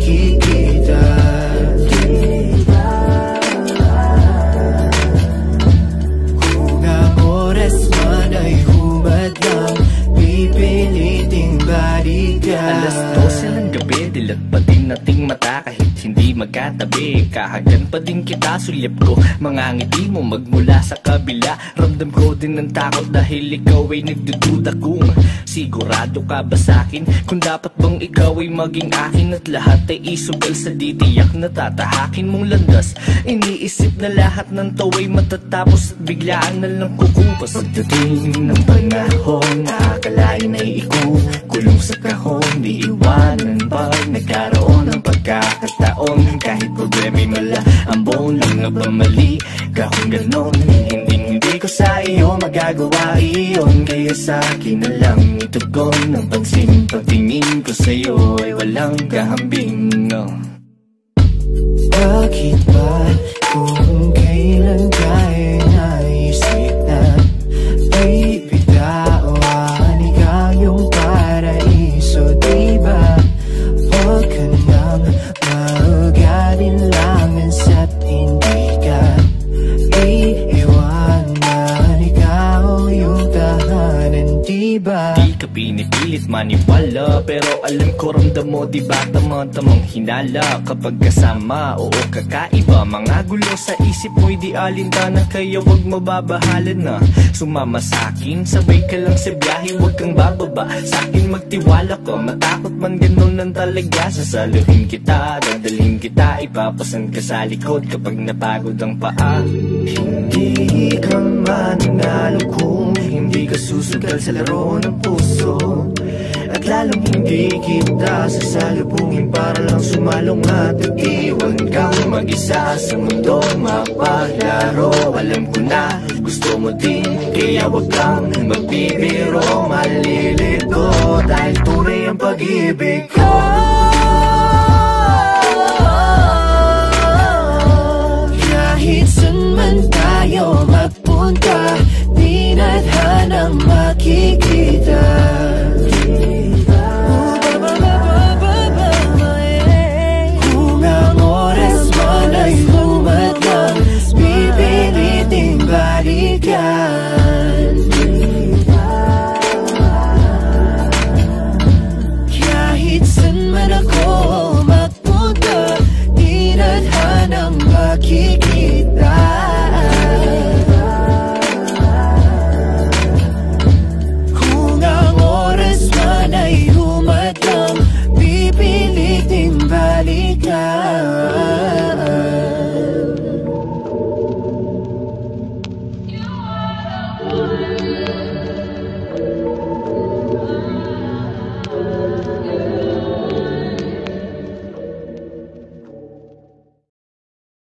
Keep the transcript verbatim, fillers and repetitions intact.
nakikita. Kung ang oras man ay humadlang, pipiliting balikan. Alas dose ng gabi, dilat pa din nating mata kahit hindi magkatabi. Kahagan pa din kita, sulyap ko mga ngiti mo magmula sa kabila. Ramdam ko din ng takot dahil ikaw ay nagdududa kung sigurado ka ba sa'kin, kung dapat bang ikaw ay maging akin at lahat ay isugal sa ditiyak na tatahakin mong landas. Iniisip na lahat ng to ay matatapos at biglaan na lang kukupas. Pagdating ng panahon, akalain ay ikukulong sa kahon, di iwanan pag nagkaroon ng pagkakataon. Kahit problema'y mala, ang buong lang nga ba mali ka kung ganon? Hindi hindi ko sa iyo magagawa iyon, kaya sa akin na lang itugon ng pansin. Pagtingin ko sa'yo ay walang kahambing, no. Bakit ba kung kailan tayo naisip na bibitawan ikaw yung paraiso, diba? Huwag ka nang mag-alinlangan sa't hindi ka iiwanan, ikaw yung tahanan, diba? Di ka pinipilit maniwala, pero alam ko ramdam mo, diba tamang-tamang hinala kapag kasama, oo kakaiba. Mga gulo sa isip mo'y di alintana, kaya wag mababahala na sumama sa'kin. Sabay ka lang sa biyahe, wag kang bababa sa'kin, magtiwala ka. Matakot man ganun lang talaga, sasaluhin kita, dadalhin kita, ipapasan ka sa likod kapag napagod ang paa. Hindi ka mananalo kung hindi ka susugal sa laro ng puso, at lalong hindi kita sasalubungin para lang sumalong at iwan kang mag-isa sa mundong mapaglaro. Alam ko na gusto mo din, kaya wag kang magbibiro, malilito dahil tunay ang pag-ibig ko.